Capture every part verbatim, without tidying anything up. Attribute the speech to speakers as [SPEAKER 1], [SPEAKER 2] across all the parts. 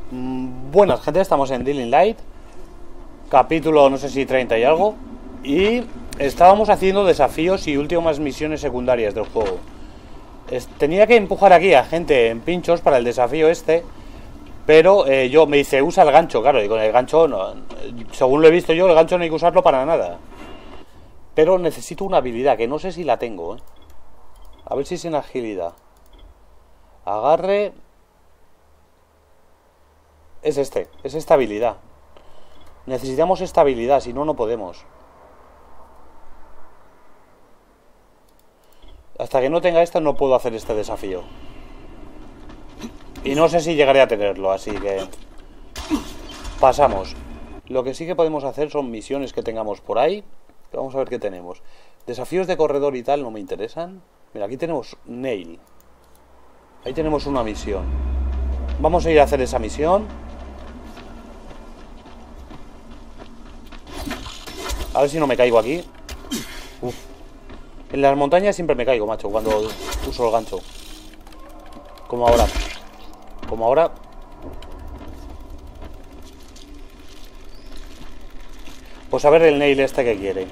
[SPEAKER 1] Mm, buenas, gente, estamos en Dying Light, capítulo no sé si treinta y algo. Y estábamos haciendo desafíos y últimas misiones secundarias del juego. Es, tenía que empujar aquí a gente en pinchos para el desafío este. Pero eh, yo me dice, usa el gancho, claro, y con el gancho, no, según lo he visto yo, el gancho no hay que usarlo para nada. Pero necesito una habilidad, que no sé si la tengo, ¿eh? A ver si es en agilidad. Agarre. Es este, es esta habilidad. Necesitamos esta habilidad, si no, no podemos. Hasta que no tenga esta no puedo hacer este desafío. Y no sé si llegaré a tenerlo, así que pasamos. Lo que sí que podemos hacer son misiones que tengamos por ahí. Vamos a ver qué tenemos. Desafíos de corredor y tal no me interesan. Mira, aquí tenemos Nail. Ahí tenemos una misión. Vamos a ir a hacer esa misión. A ver si no me caigo aquí. Uf. En las montañas siempre me caigo, macho, cuando uso el gancho. Como ahora. Como ahora. Pues a ver el nail este que quiere.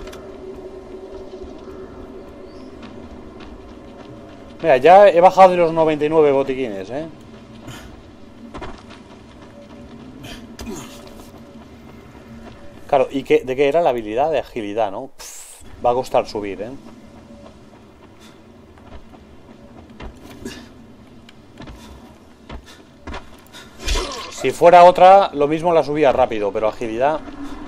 [SPEAKER 1] Mira, ya he bajado de los noventa y nueve botiquines, ¿eh? Claro, ¿y qué, de qué era la habilidad? De agilidad, ¿no? Pff, va a costar subir, ¿eh? Si fuera otra, lo mismo la subía rápido, pero agilidad...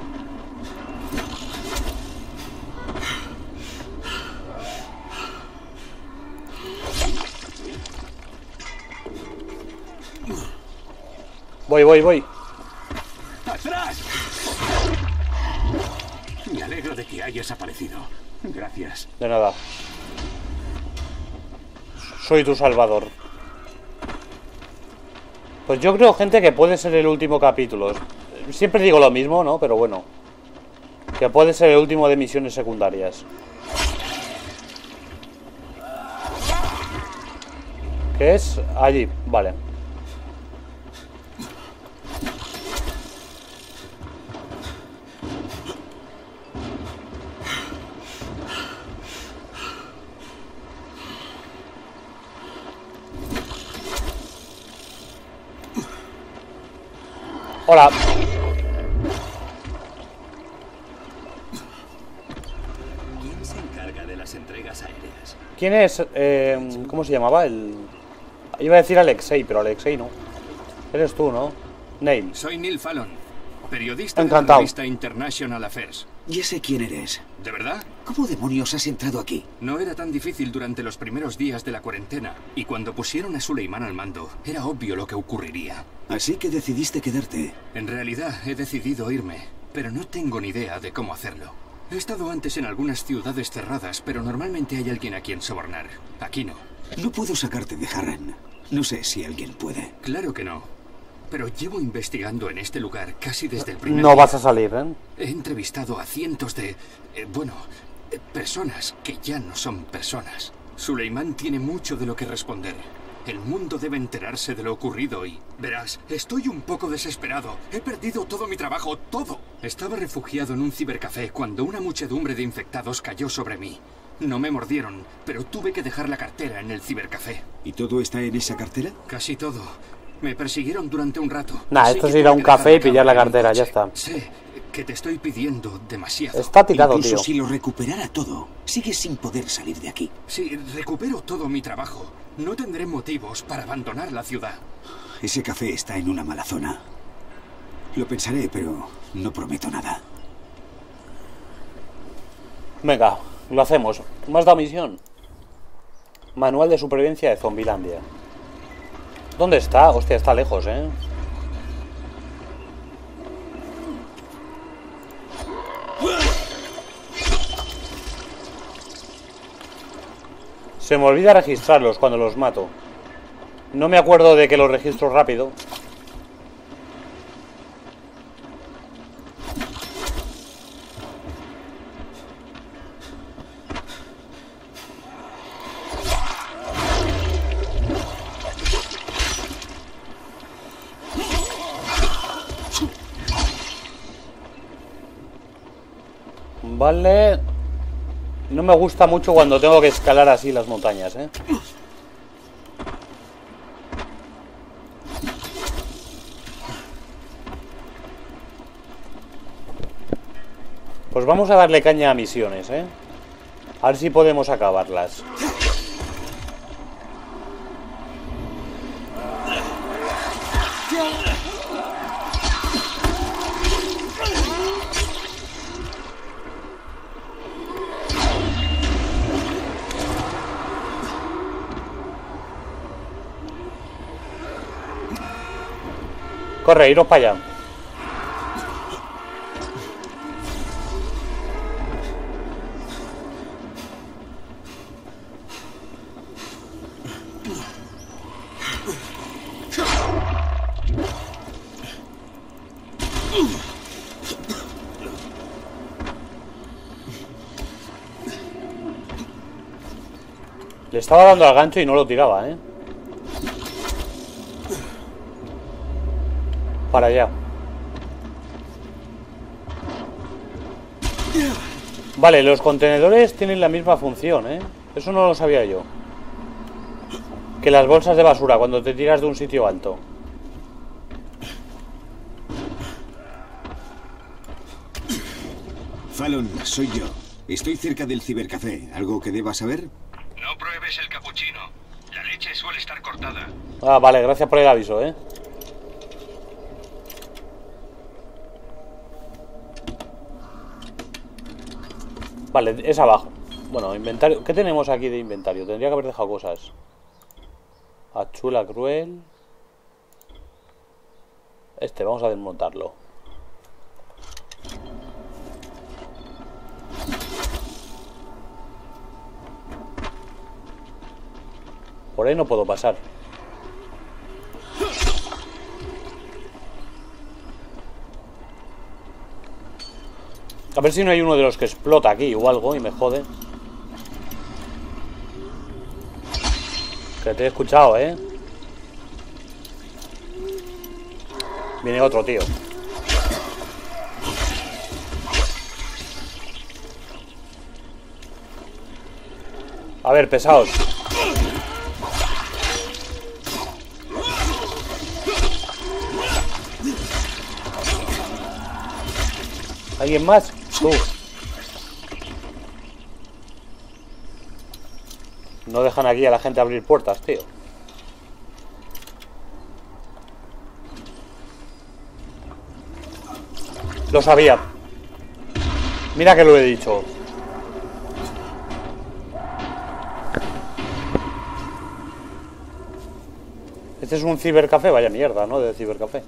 [SPEAKER 1] Voy, voy, voy.
[SPEAKER 2] ¡Atrás! Me alegro de que hayas aparecido. Gracias.
[SPEAKER 1] De nada. Soy tu salvador. Pues yo creo, gente, que puede ser el último capítulo. Siempre digo lo mismo, ¿no? Pero bueno. Que puede ser el último de misiones secundarias. ¿Qué es? Allí, vale. Hola.
[SPEAKER 2] ¿Quién se encarga de las entregas aéreas?
[SPEAKER 1] ¿Quién es? Eh, ¿Cómo se llamaba? El... Iba a decir Alexei, pero Alexei no. Eres tú, ¿no? Nail.
[SPEAKER 2] Soy Neil Fallon, periodista
[SPEAKER 1] Encantado.
[SPEAKER 2] de la revista International Affairs.
[SPEAKER 3] Ya sé quién eres.
[SPEAKER 2] ¿De verdad?
[SPEAKER 3] ¿Cómo demonios has entrado aquí?
[SPEAKER 2] No era tan difícil durante los primeros días de la cuarentena. Y cuando pusieron a Suleiman al mando, era obvio lo que ocurriría.
[SPEAKER 3] Así que decidiste quedarte.
[SPEAKER 2] En realidad, he decidido irme, pero no tengo ni idea de cómo hacerlo. He estado antes en algunas ciudades cerradas, pero normalmente hay alguien a quien sobornar. Aquí no.
[SPEAKER 3] No puedo sacarte de Harran. No sé si alguien puede.
[SPEAKER 2] Claro que no. Pero llevo investigando en este lugar casi desde el primer
[SPEAKER 1] No
[SPEAKER 2] día.
[SPEAKER 1] vas a salir, ¿eh?
[SPEAKER 2] He entrevistado a cientos de... eh, bueno, eh, personas que ya no son personas. Suleiman tiene mucho de lo que responder. El mundo debe enterarse de lo ocurrido y... Verás, estoy un poco desesperado. He perdido todo mi trabajo, todo. Estaba refugiado en un cibercafé cuando una muchedumbre de infectados cayó sobre mí. No me mordieron, pero tuve que dejar la cartera en el cibercafé.
[SPEAKER 3] ¿Y todo está en esa cartera?
[SPEAKER 2] Casi todo. Me persiguieron durante un rato.
[SPEAKER 1] Nah,
[SPEAKER 2] así
[SPEAKER 1] esto es
[SPEAKER 2] que
[SPEAKER 1] ir a
[SPEAKER 2] tuve
[SPEAKER 1] un
[SPEAKER 2] que
[SPEAKER 1] café y
[SPEAKER 2] dejar
[SPEAKER 1] pillar la
[SPEAKER 2] cama en un
[SPEAKER 1] cartera, ya
[SPEAKER 2] coche.
[SPEAKER 1] está.
[SPEAKER 2] Sé que te estoy pidiendo demasiado.
[SPEAKER 1] Está tirado,
[SPEAKER 3] Incluso
[SPEAKER 1] tío.
[SPEAKER 3] si lo recuperara todo, sigues sin poder salir de aquí.
[SPEAKER 2] Si recupero todo mi trabajo, no tendré motivos para abandonar la ciudad.
[SPEAKER 3] Ese café está en una mala zona. Lo pensaré, pero no prometo nada.
[SPEAKER 1] Venga, lo hacemos. ¿Me has dado misión? Manual de supervivencia de Zombilandia. ¿Dónde está? Hostia, está lejos, ¿eh? Se me olvida registrarlos cuando los mato. No me acuerdo de que los registro rápido. Vale. No me gusta mucho cuando tengo que escalar así las montañas, ¿eh? Pues vamos a darle caña a misiones, ¿eh? A ver si podemos acabarlas. Corre, iros para allá. Le estaba dando al gancho y no lo tiraba, ¿eh? Para allá. Vale, los contenedores tienen la misma función, ¿eh? Eso no lo sabía yo. Que las bolsas de basura cuando te tiras de un sitio alto.
[SPEAKER 3] Fallon, soy yo. Estoy cerca del cibercafé. ¿Algo que deba saber?
[SPEAKER 2] No pruebes el capuchino. La leche suele estar cortada.
[SPEAKER 1] Ah, vale, gracias por el aviso, ¿eh? Vale, es abajo. Bueno, inventario. ¿Qué tenemos aquí de inventario? Tendría que haber dejado cosas. Achula cruel. Este, vamos a desmontarlo. Por ahí no puedo pasar. A ver si no hay uno de los que explota aquí o algo y me jode. Que te he escuchado, ¿eh? Viene otro, tío. A ver, pesados. ¿Alguien más? Tú. No dejan aquí a la gente abrir puertas, tío. Lo sabía. Mira que lo he dicho. Este es un cibercafé, vaya mierda, ¿no? De cibercafé.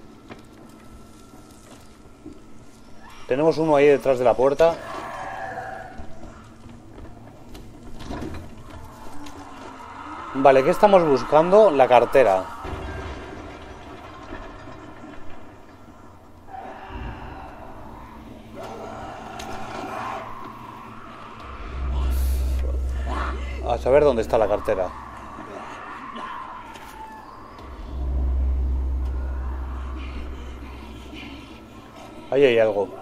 [SPEAKER 1] Tenemos uno ahí detrás de la puerta. Vale, ¿qué estamos buscando? La cartera. A saber dónde está la cartera. Ahí hay algo.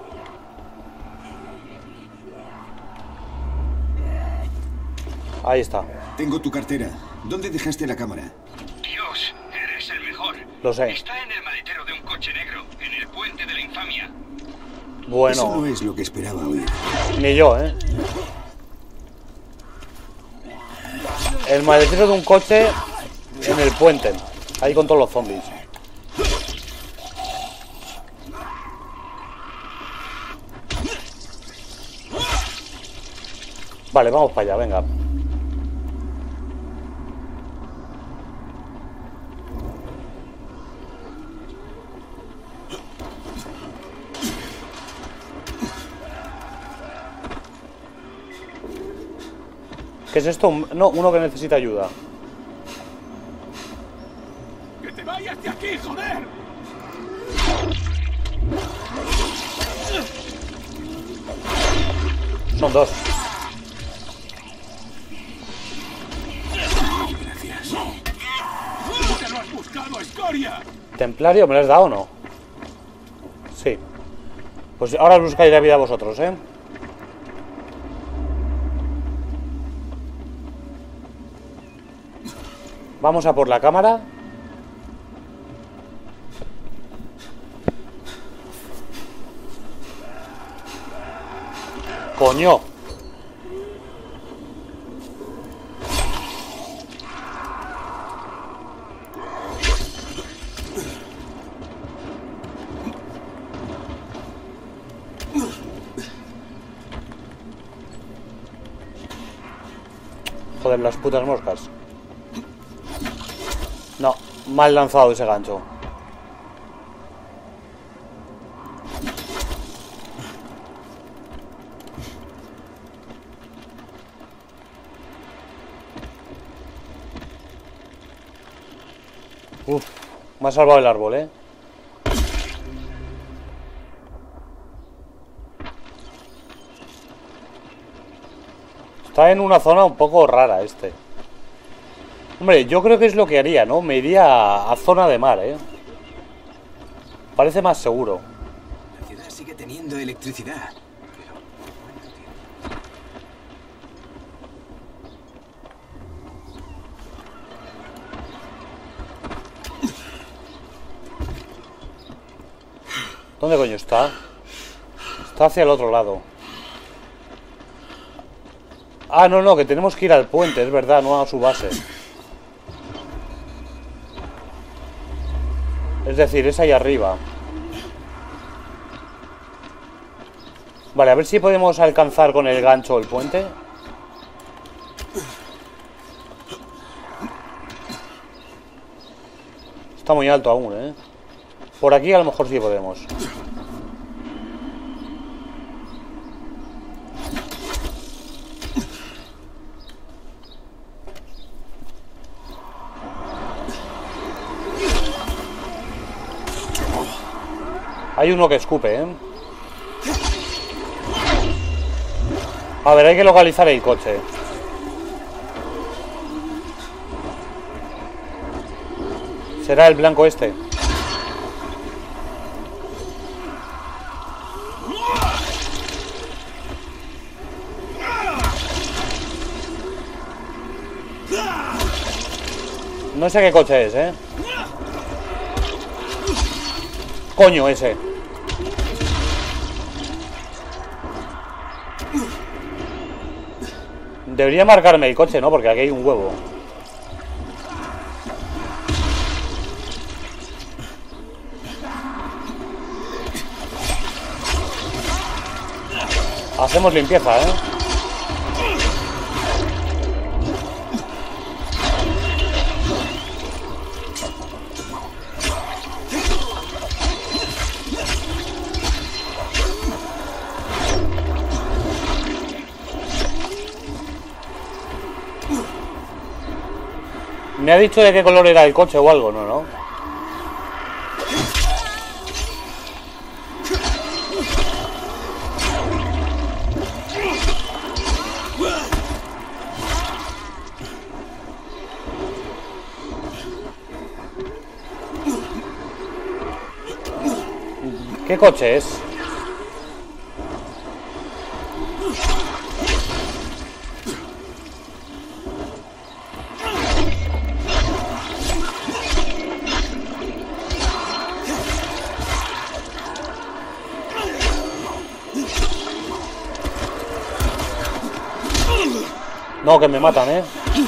[SPEAKER 1] Ahí está.
[SPEAKER 3] Tengo tu cartera. ¿Dónde dejaste la cámara?
[SPEAKER 2] Dios, eres el mejor.
[SPEAKER 1] Lo sé.
[SPEAKER 2] Está en el maletero de un coche negro, en el puente de la infamia.
[SPEAKER 1] Bueno.
[SPEAKER 3] Eso no es lo que esperaba oír.
[SPEAKER 1] Ni yo, ¿eh? El maletero de un coche en el puente. Ahí con todos los zombies. Vale, vamos para allá, venga. ¿Qué es esto? No, uno que necesita ayuda.
[SPEAKER 2] ¡Que te vayas de aquí, joder!
[SPEAKER 1] Son dos.
[SPEAKER 2] Gracias. ¡Te lo has buscado, escoria!
[SPEAKER 1] ¿Templario me lo has dado o no? Sí. Pues ahora os buscáis la vida a vosotros, ¿eh? Vamos a por la cámara. ¡Coño! Joder, las putas moscas. No, mal lanzado ese gancho. Uf, me ha salvado el árbol, eh. Está en una zona un poco rara este. Hombre, yo creo que es lo que haría, ¿no? Me iría a, a zona de mar, eh. Parece más seguro.
[SPEAKER 3] La ciudad sigue teniendo electricidad.
[SPEAKER 1] ¿Dónde coño está? Está hacia el otro lado. Ah, no, no, que tenemos que ir al puente, es verdad, no a su base. Es decir, es ahí arriba. Vale, a ver si podemos alcanzar con el gancho el puente. Está muy alto aún, ¿eh? Por aquí a lo mejor sí podemos. Hay uno que escupe, ¿eh? A ver, hay que localizar el coche. ¿Será el blanco este? No sé qué coche es, ¿eh? Coño, ese. Debería marcarme el coche, ¿no? Porque aquí hay un huevo. Hacemos limpieza, ¿eh? ¿Me ha dicho de qué color era el coche o algo? No, no. ¿Qué coche es? No, que me matan, ¿eh?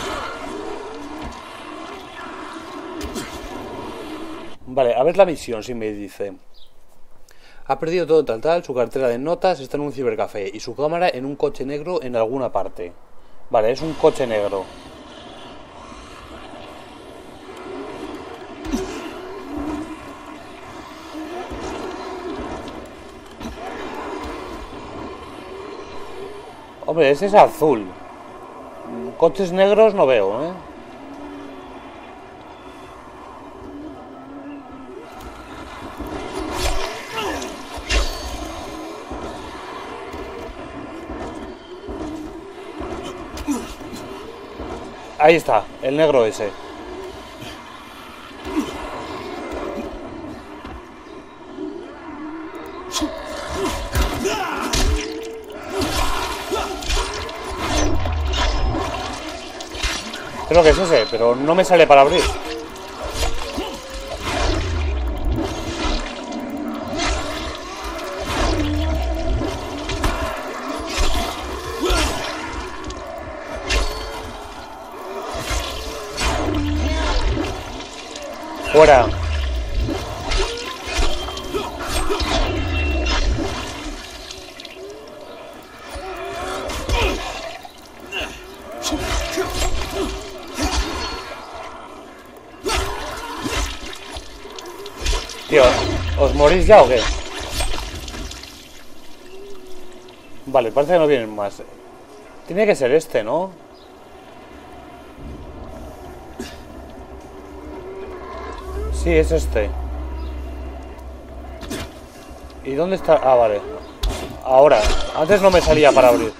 [SPEAKER 1] Vale, a ver la misión, si me dice. Ha perdido todo tal tal, su cartera de notas está en un cibercafé y su cámara en un coche negro en alguna parte. Vale, es un coche negro. Hombre, ese es azul. Coches negros no veo, ¿eh? Ahí está, el negro ese. Creo que es ese, pero no me sale para abrir. Fuera. Tío, ¿os morís ya o qué? Vale, parece que no vienen más. Tiene que ser este, ¿no? Sí, es este. ¿Y dónde está? Ah, vale. Ahora. Antes no me salía para abrir.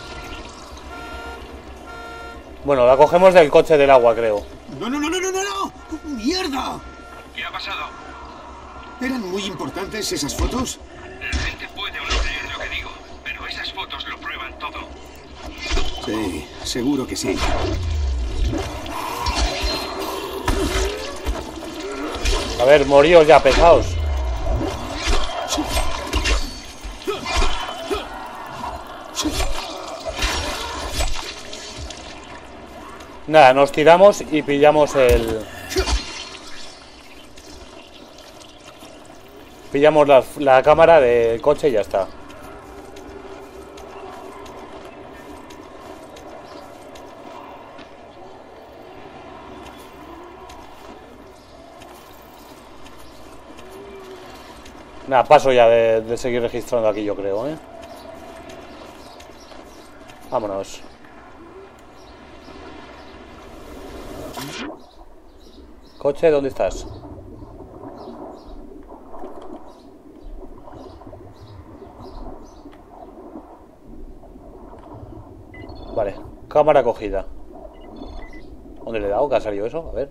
[SPEAKER 1] Bueno, la cogemos del coche del agua, creo.
[SPEAKER 3] No, no, no, no, no, no, no. ¡Mierda!
[SPEAKER 2] ¿Qué ha pasado?
[SPEAKER 3] ¿Eran muy importantes esas fotos?
[SPEAKER 2] La gente puede o no creer lo que digo, pero esas fotos lo prueban todo.
[SPEAKER 3] Sí, seguro que sí.
[SPEAKER 1] A ver, moríos ya, pesados. Nada, nos tiramos y pillamos el... Pillamos la, la cámara del coche y ya está. Nada, paso ya de, de seguir registrando aquí, yo creo, ¿eh? Vámonos. Coche, ¿dónde estás? Vale, cámara cogida. ¿Dónde le he dado? ¿Qué ha salido eso? A ver.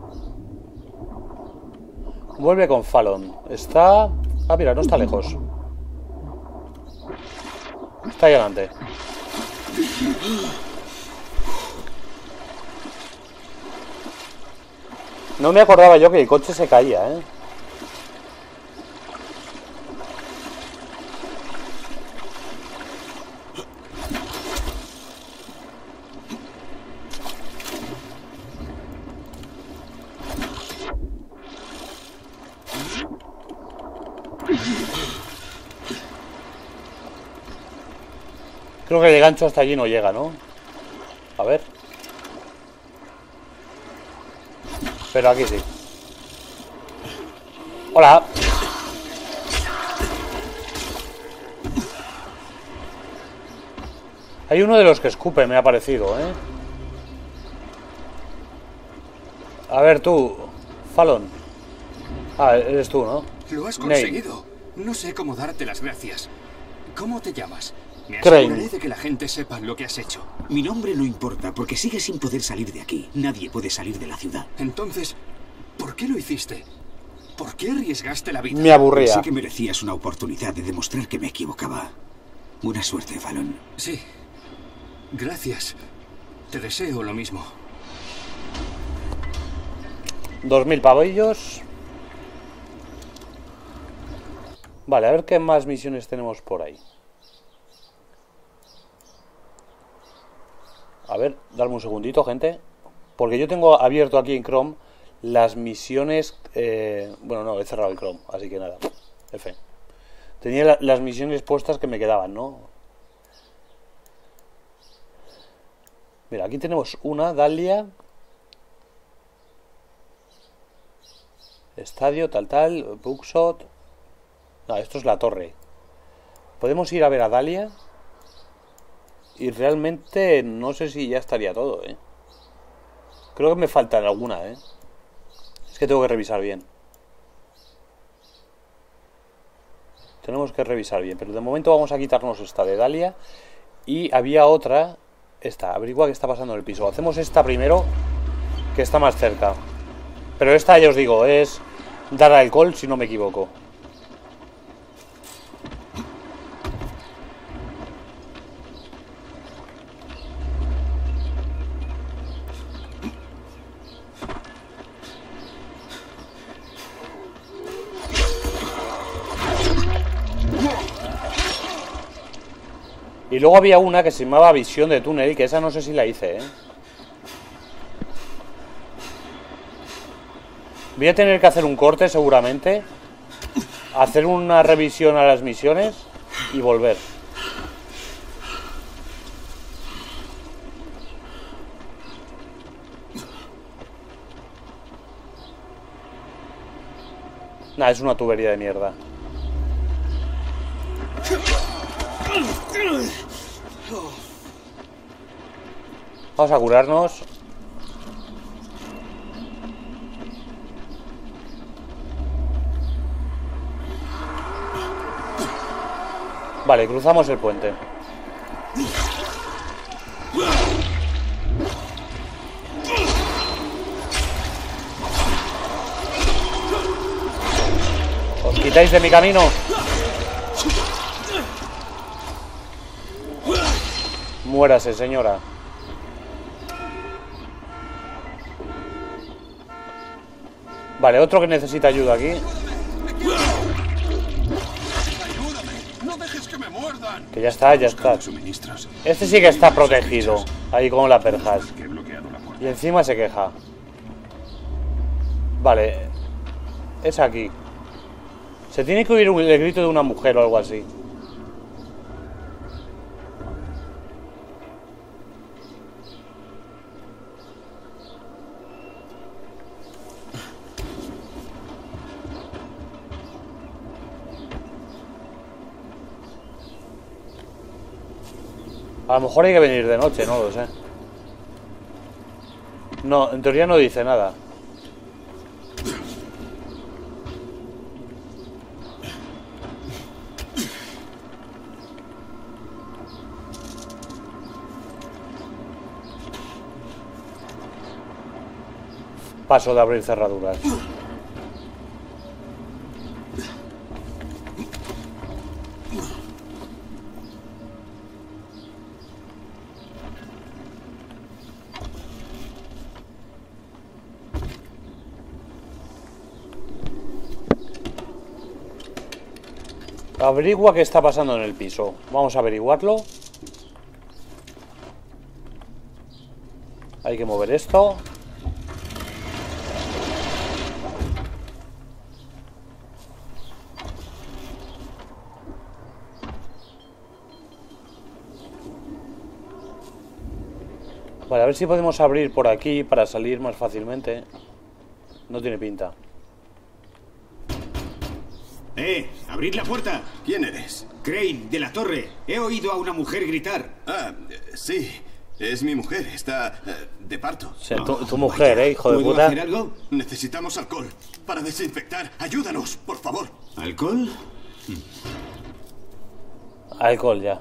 [SPEAKER 1] Vuelve con Fallon. Está... Ah, mira, no está lejos. Está ahí adelante. No me acordaba yo que el coche se caía, ¿eh? Creo que de gancho hasta allí no llega, ¿no? A ver. Pero aquí sí. Hola. Hay uno de los que escupe, me ha parecido, ¿eh? A ver tú, Fallon. Ah, eres tú, ¿no?
[SPEAKER 2] Lo has conseguido. No sé cómo darte las gracias. ¿Cómo te llamas? Me
[SPEAKER 1] Crane.
[SPEAKER 2] aseguraré de que la gente sepa lo que has hecho.
[SPEAKER 3] Mi nombre no importa, porque sigues sin poder salir de aquí. Nadie puede salir de la ciudad.
[SPEAKER 2] Entonces, ¿por qué lo hiciste? ¿Por qué arriesgaste la vida?
[SPEAKER 1] Me aburría.
[SPEAKER 3] Sé que merecías una oportunidad de demostrar que me equivocaba. Buena suerte, Fallon.
[SPEAKER 2] Sí. Gracias. Te deseo lo mismo.
[SPEAKER 1] Dos mil pavillos. Vale, a ver qué más misiones tenemos por ahí. A ver, darme un segundito, gente. Porque yo tengo abierto aquí en Chrome las misiones... Eh, bueno, no, he cerrado el Chrome, así que nada. F. Tenía la, las misiones puestas que me quedaban, ¿no? Mira, aquí tenemos una, Dahlia. Estadio, tal, tal, Bookshot. No, esto es la torre. Podemos ir a ver a Dahlia. Y realmente no sé si ya estaría todo, ¿eh? Creo que me falta alguna, ¿eh? Es que tengo que revisar bien. Tenemos que revisar bien. Pero de momento vamos a quitarnos esta de Dahlia. Y había otra. Esta, averigua qué está pasando en el piso. Hacemos esta primero, que está más cerca. Pero esta, ya os digo, es dar alcohol, si no me equivoco. Y luego había una que se llamaba Visión de Túnel, que esa no sé si la hice, ¿eh? Voy a tener que hacer un corte seguramente, hacer una revisión a las misiones y volver. Nah, es una tubería de mierda. Vamos a curarnos. Vale, cruzamos el puente. ¿Os quitáis de mi camino? Muérase, señora. Vale, otro que necesita ayuda aquí. Que ya está, ya está. Este sí que está protegido. Ahí con las verjas. Y encima se queja. Vale. Es aquí. Se tiene que oír el grito de una mujer o algo así. A lo mejor hay que venir de noche, no lo sé. No, en teoría no dice nada. Paso de abrir cerraduras. Averigua qué está pasando en el piso. Vamos a averiguarlo. Hay que mover esto. Vale, a ver si podemos abrir por aquí para salir más fácilmente. No tiene pinta.
[SPEAKER 3] ¡Eh! ¡Abrid la puerta!
[SPEAKER 2] ¿Quién eres?
[SPEAKER 3] Crane, de la torre. He oído a una mujer gritar.
[SPEAKER 2] Ah, sí. Es mi mujer. Está eh, de parto.
[SPEAKER 1] Sí, tu, tu mujer, eh, hijo de
[SPEAKER 3] ¿Puedo
[SPEAKER 1] puta.
[SPEAKER 3] hacer algo?
[SPEAKER 2] Necesitamos alcohol para desinfectar. Ayúdanos, por favor.
[SPEAKER 3] ¿Alcohol?
[SPEAKER 1] Alcohol ya.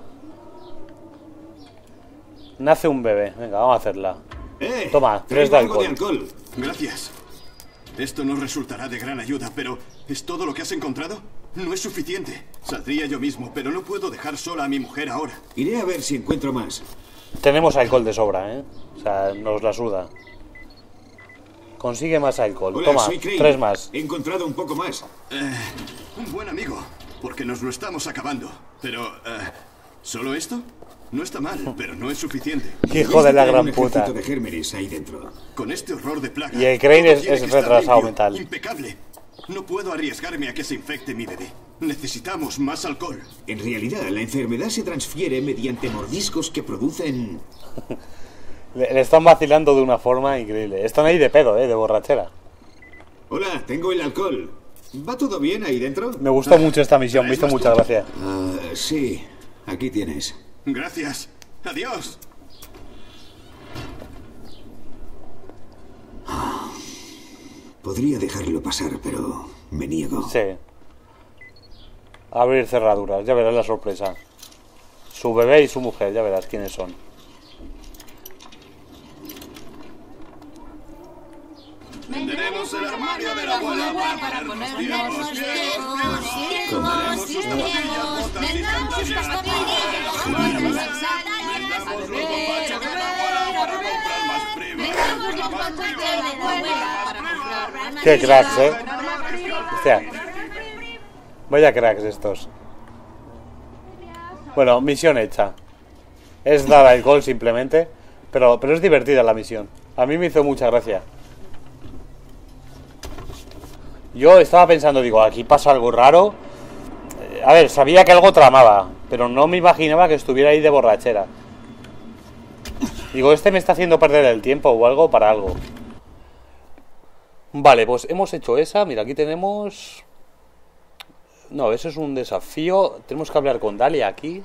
[SPEAKER 1] Nace un bebé. Venga, vamos a hacerla.
[SPEAKER 3] Eh,
[SPEAKER 1] Toma, tres de
[SPEAKER 3] traigo algo
[SPEAKER 1] alcohol.
[SPEAKER 3] de alcohol.
[SPEAKER 2] Gracias. Esto nos resultará de gran ayuda, pero ¿es todo lo que has encontrado? No es suficiente. Saldría yo mismo, pero no puedo dejar sola a mi mujer ahora.
[SPEAKER 3] Iré a ver si encuentro más.
[SPEAKER 1] Tenemos alcohol de sobra, ¿eh? O sea, nos la suda. Consigue más alcohol.
[SPEAKER 3] Hola,
[SPEAKER 1] Toma,
[SPEAKER 3] soy Crane.
[SPEAKER 1] tres más.
[SPEAKER 3] He encontrado un poco más.
[SPEAKER 2] Eh, un buen amigo, porque nos lo estamos acabando. Pero, eh, ¿solo esto? No está mal, pero no es suficiente.
[SPEAKER 1] Hijo de la
[SPEAKER 3] Hay
[SPEAKER 1] gran
[SPEAKER 3] un
[SPEAKER 1] puta.
[SPEAKER 3] ejército de gérmenes ahí dentro.
[SPEAKER 2] Con este horror de plaga...
[SPEAKER 1] Y el Crane
[SPEAKER 2] todo
[SPEAKER 1] es-
[SPEAKER 2] tiene
[SPEAKER 1] es
[SPEAKER 2] que estar
[SPEAKER 1] retrasado
[SPEAKER 2] limpio,
[SPEAKER 1] mental.
[SPEAKER 2] Impecable. No puedo arriesgarme a que se infecte mi bebé. Necesitamos más alcohol.
[SPEAKER 3] En realidad, la enfermedad se transfiere mediante mordiscos que producen...
[SPEAKER 1] Le, le están vacilando de una forma increíble. Están ahí de pedo, ¿eh? De borrachera.
[SPEAKER 3] Hola, tengo el alcohol. ¿Va todo bien ahí dentro?
[SPEAKER 1] Me gustó mucho esta misión. Me hizo mucha gracia.
[SPEAKER 3] Ah, sí, aquí tienes.
[SPEAKER 2] Gracias. Adiós.
[SPEAKER 3] Podría dejarlo pasar, pero me niego.
[SPEAKER 1] Sí. Abrir cerraduras. Ya verás la sorpresa. Su bebé y su mujer. Ya verás quiénes son.
[SPEAKER 2] Tenemos el armario de la abuela para ponernos viejos, viejos, viejos. Tomaremos sus zapatillas, botas y zanahorias. Vendamos los bombaches de la abuela para comprar más primas. Más primas.
[SPEAKER 1] Qué cracks, ¿eh? Hostia. Vaya cracks estos. Bueno, misión hecha. Es dar alcohol simplemente. Pero, pero es divertida la misión. A mí me hizo mucha gracia. Yo estaba pensando, digo, aquí pasa algo raro. A ver, sabía que algo tramaba, pero no me imaginaba que estuviera ahí de borrachera. Digo, este me está haciendo perder el tiempo o algo para algo. Vale, pues hemos hecho esa. Mira, aquí tenemos... No, eso es un desafío. Tenemos que hablar con Dalia aquí.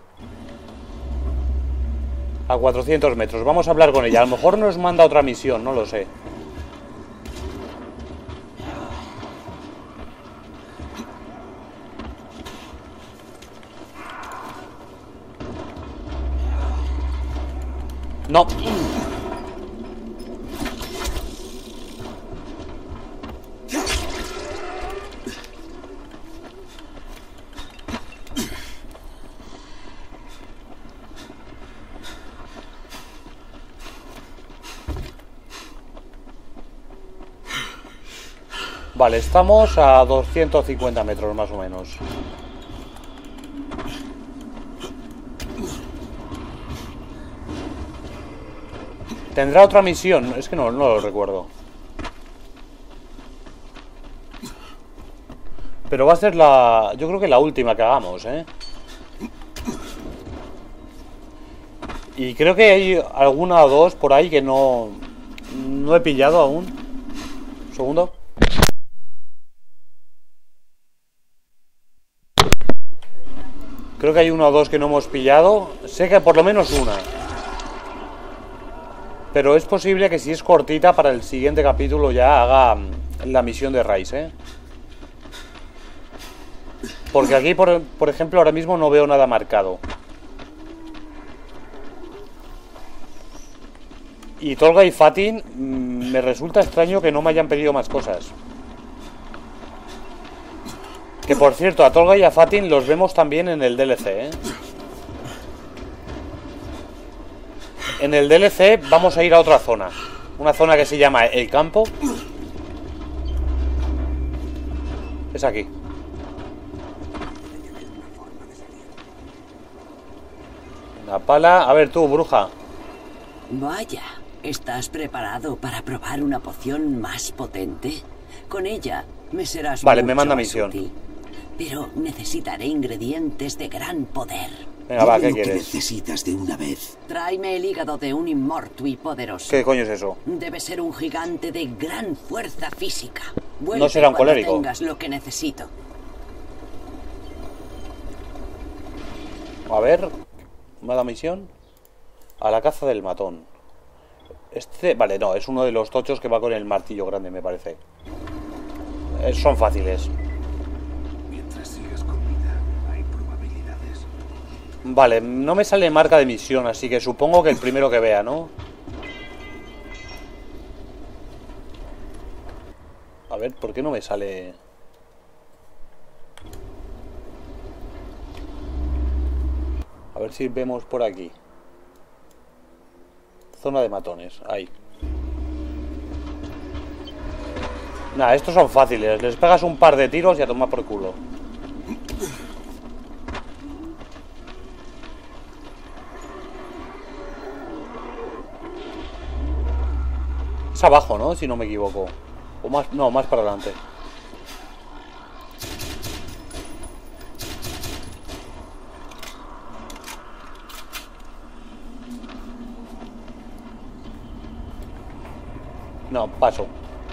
[SPEAKER 1] A cuatrocientos metros. Vamos a hablar con ella. A lo mejor nos manda otra misión, no lo sé. No. Vale, estamos a doscientos cincuenta metros más o menos. ¿Tendrá otra misión? Es que no, no lo recuerdo. Pero va a ser la... Yo creo que la última que hagamos, ¿eh? Y creo que hay alguna o dos por ahí que no... No he pillado aún. Un segundo. Creo que hay una o dos que no hemos pillado. Sé que por lo menos una. Pero es posible que si es cortita para el siguiente capítulo ya haga la misión de Rais, ¿eh? Porque aquí, por, por ejemplo, ahora mismo no veo nada marcado. Y Tolga y Fatin, mmm, me resulta extraño que no me hayan pedido más cosas. Que por cierto, a Tolga y a Fatin los vemos también en el D L C, ¿eh? En el D L C vamos a ir a otra zona. Una zona que se llama El Campo. Es aquí. Una pala. A ver tú, bruja.
[SPEAKER 4] Vaya, ¿estás preparado para probar una poción más potente? Con ella me serás
[SPEAKER 1] Vale,
[SPEAKER 4] mucho
[SPEAKER 1] me manda
[SPEAKER 4] más
[SPEAKER 1] misión.
[SPEAKER 4] útil. Pero necesitaré ingredientes de gran poder.
[SPEAKER 1] Venga, va,
[SPEAKER 3] Dime
[SPEAKER 1] ¿qué
[SPEAKER 3] lo que
[SPEAKER 1] quieres?
[SPEAKER 3] necesitas de una vez.
[SPEAKER 4] Tráeme el hígado de un inmortui poderoso.
[SPEAKER 1] ¿Qué coño es eso?
[SPEAKER 4] Debe ser un gigante de gran fuerza física. Vuelve
[SPEAKER 1] No será un
[SPEAKER 4] cuando
[SPEAKER 1] colérico.
[SPEAKER 4] tengas lo que necesito.
[SPEAKER 1] A ver. Mala misión. A la caza del matón. Este... Vale, no, es uno de los tochos que va con el martillo grande, me parece. Eh, son fáciles.
[SPEAKER 2] Mientras sigas con vida, hay probabilidades.
[SPEAKER 1] Vale, no me sale marca de misión, así que supongo que el primero que vea, ¿no? A ver, ¿por qué no me sale...? A ver si vemos por aquí. Zona de matones, ahí. Nah, estos son fáciles. Les pegas un par de tiros y a tomar por culo. Es abajo, ¿no? Si no me equivoco. O más... No, más para adelante. No, paso.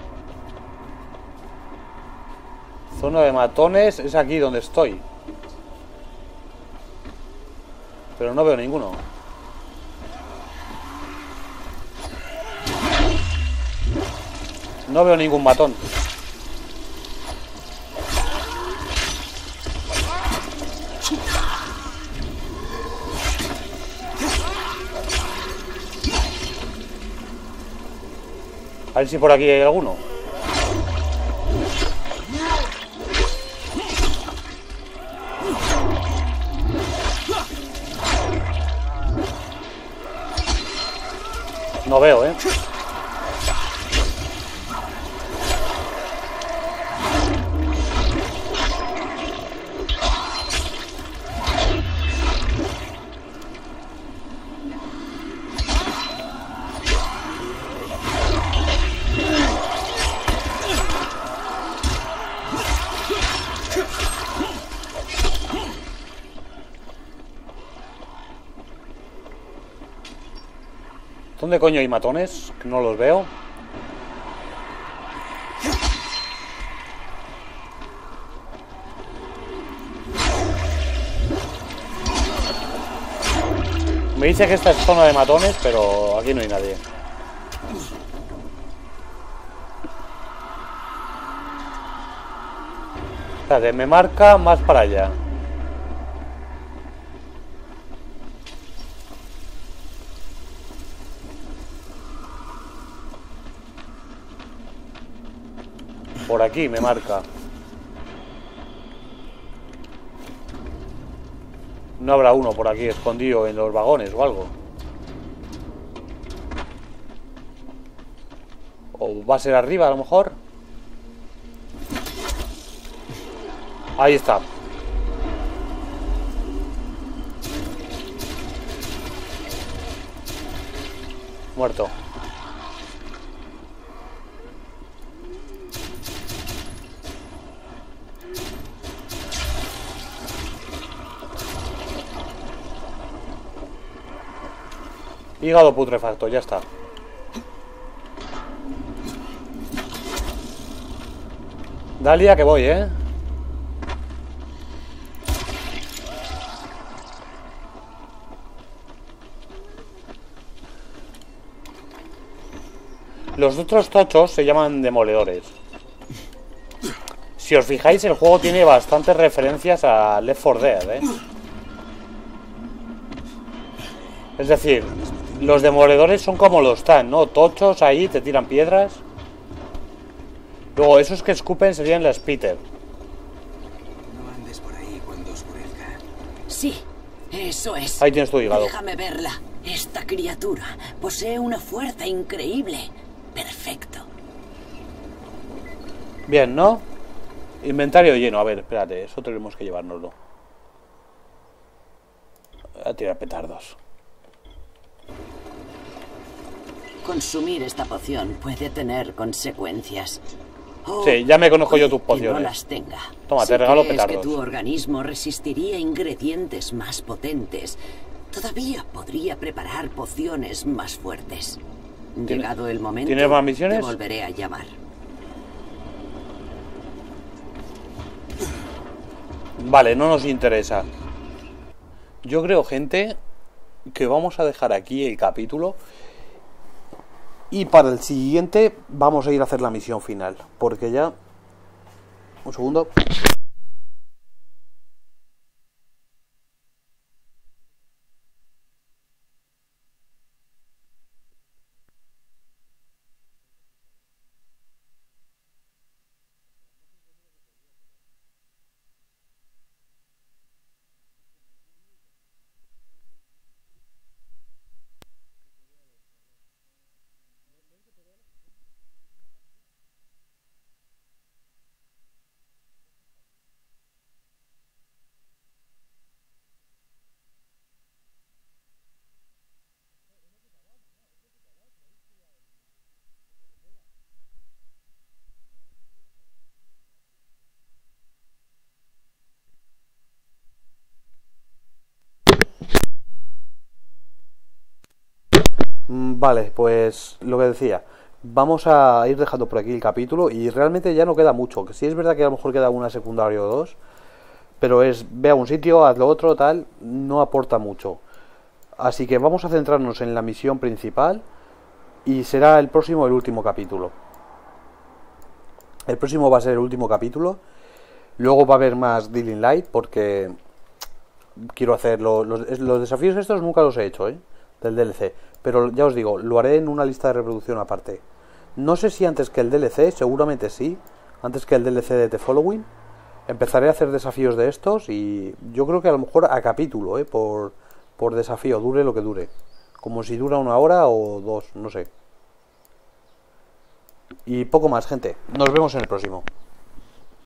[SPEAKER 1] Zona de matones es aquí donde estoy. Pero no veo ninguno. No veo ningún matón. A ver si por aquí hay alguno. No veo, ¿eh? ¿Dónde coño hay matones? Que no los veo. Me dice que esta es zona de matones, pero aquí no hay nadie. Espérate, me marca más para allá. Por aquí me marca. No habrá uno por aquí escondido en los vagones o algo. O va a ser arriba a lo mejor. Ahí está. Muerto. Hígado putrefacto, ya está. Dalia, que voy, ¿eh? Los otros tochos se llaman demoledores. Si os fijáis, el juego tiene bastantes referencias a Left four Dead, ¿eh? Es decir, los demoledores son como los tan, ¿no? Tochos ahí, te tiran piedras. Luego, esos que escupen serían las Peter.
[SPEAKER 3] No andes por ahí cuando oscurezca.
[SPEAKER 4] Sí, eso es.
[SPEAKER 1] Ahí tienes tu hígado.
[SPEAKER 4] Déjame verla. Esta criatura posee una fuerza increíble. Perfecto.
[SPEAKER 1] Bien, ¿no? Inventario lleno. A ver, espérate, eso tenemos que llevárnoslo. A tirar petardos.
[SPEAKER 4] Consumir esta poción puede tener consecuencias. Oh,
[SPEAKER 1] Sí, ya me conozco yo tus
[SPEAKER 4] que
[SPEAKER 1] pociones.
[SPEAKER 4] no las tenga.
[SPEAKER 1] Toma,
[SPEAKER 4] Si
[SPEAKER 1] te regalo
[SPEAKER 4] crees
[SPEAKER 1] petardos.
[SPEAKER 4] que tu organismo resistiría ingredientes más potentes, todavía podría preparar pociones más fuertes. Llegado el momento,
[SPEAKER 1] ¿tienes más misiones?
[SPEAKER 4] te volveré a llamar.
[SPEAKER 1] Vale, no nos interesa. Yo creo, gente, que vamos a dejar aquí el capítulo. Y para el siguiente vamos a ir a hacer la misión final. Porque ya... Un segundo. Vale, pues lo que decía, vamos a ir dejando por aquí el capítulo y realmente ya no queda mucho, que sí es verdad que a lo mejor queda una secundaria o dos, pero es, ve a un sitio, haz lo otro, tal, no aporta mucho. Así que vamos a centrarnos en la misión principal y será el próximo el último capítulo. El próximo va a ser el último capítulo, luego va a haber más Dying Light porque quiero hacer lo, los, los desafíos estos nunca los he hecho, ¿eh? Del D L C. Pero ya os digo, lo haré en una lista de reproducción aparte. No sé si antes que el D L C, seguramente sí. Antes que el D L C de The Following. Empezaré a hacer desafíos de estos y yo creo que a lo mejor a capítulo, ¿eh? Por, por desafío, dure lo que dure. Como si dura una hora o dos, no sé. Y poco más, gente. Nos vemos en el próximo.